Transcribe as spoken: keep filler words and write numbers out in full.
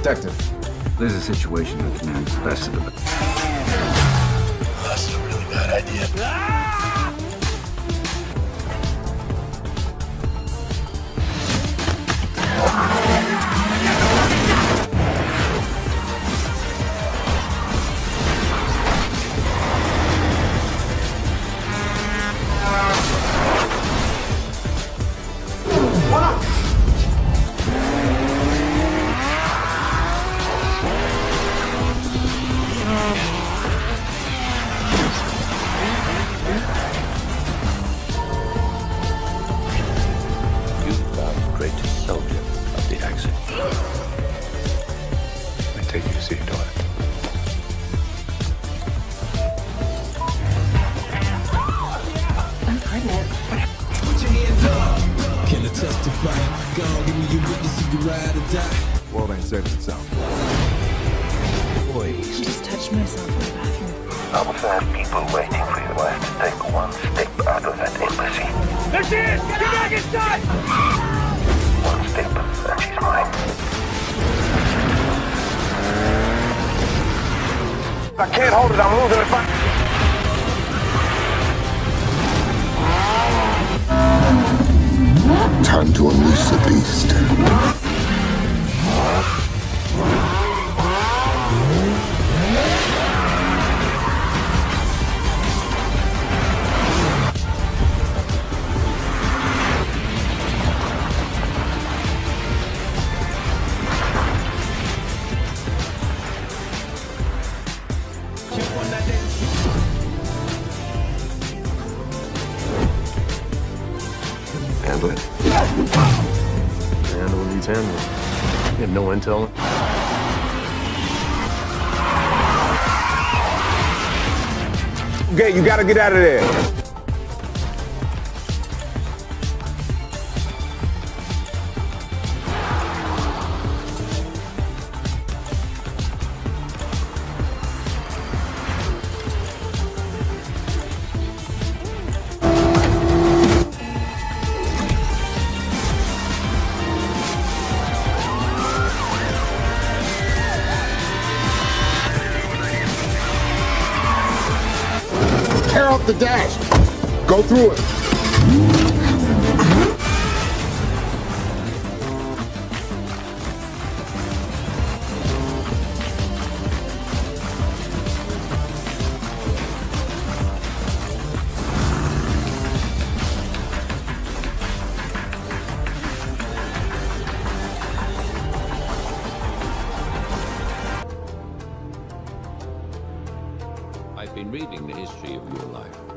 Detective, there's a situation that demands the best of the best. That's a really bad idea. Ah! Greatest soldier of the Axis. Let me take you to see your daughter. I'm pregnant. Put your hands up. Can I testify? Go on, give me your witness if you ride or die. World ain't safe itself. I just touched myself in the bathroom. I will have people waiting for your wife to take one step out of that embassy. There she is! Get back inside! One step, and she's mine. I can't hold it, I'm losing it. Time to unleash the beast. Handle it. Handle needs handling. You have no intel? Okay, you gotta get out of there. Tear up the dash. Go through it. I've been reading the history of your life.